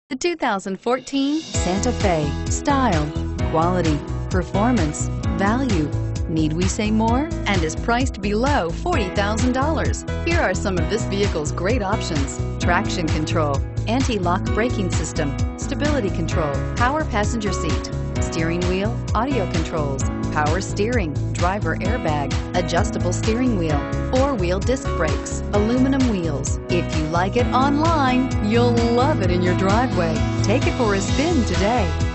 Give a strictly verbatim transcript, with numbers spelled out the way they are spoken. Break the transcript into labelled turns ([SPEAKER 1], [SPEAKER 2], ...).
[SPEAKER 1] The two thousand fourteen Santa Fe. Style, quality, performance, value. Need we say more? And is priced below forty thousand dollars. Here are some of this vehicle's great options: traction control, anti-lock braking system, stability control, power passenger seat, steering wheel audio controls, power steering, driver airbag, adjustable steering wheel, four-wheel disc brakes, aluminum wheels. If you like it online, you'll love it in your driveway. Take it for a spin today.